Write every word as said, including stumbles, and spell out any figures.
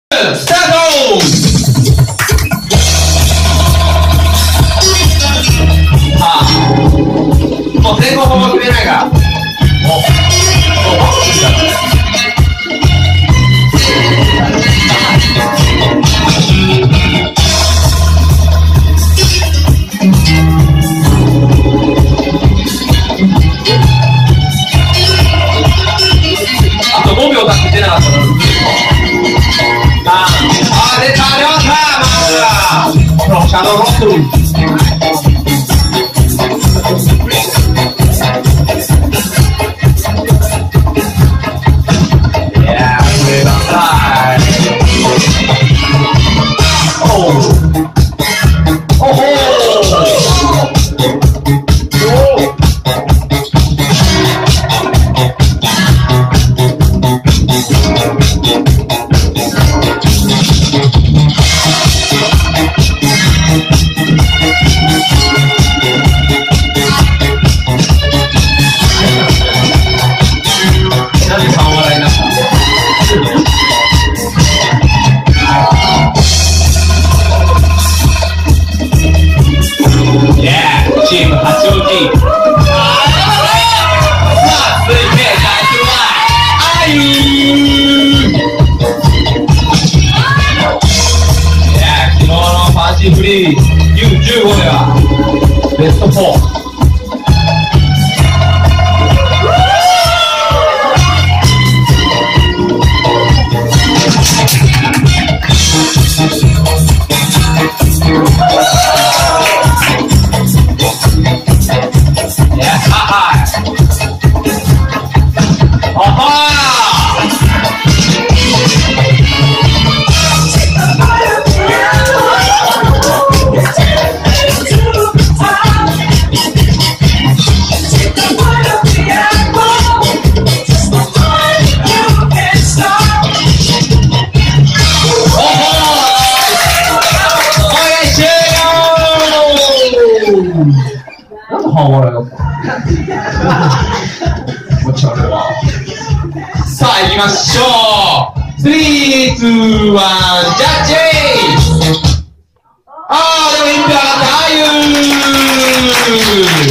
スタート。さあ、もう成功法も決めないから。もう、もうバッチリだね。あとごびょうだけ出なかったら。あー、出た、りょうた、まずはシャドウロック。チーム八王子。さあ、続いて最初はあゆー。いや、昨日のファンシーフリー ユーじゅうご ではベストフォー。なんで半笑いだった気持ち悪いわ。さあ行きましょう。スリー、ツー、ワン、ジャッジ。あー、でもいっぴょう上がった。あゆー。